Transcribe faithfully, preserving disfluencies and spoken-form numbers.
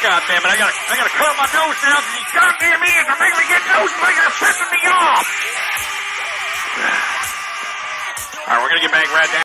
God damn it, I gotta, I gotta curl my nose down to these goddamn ears. They're making me get nose bleeding. They're pissing me off. All right, we're gonna get back right down.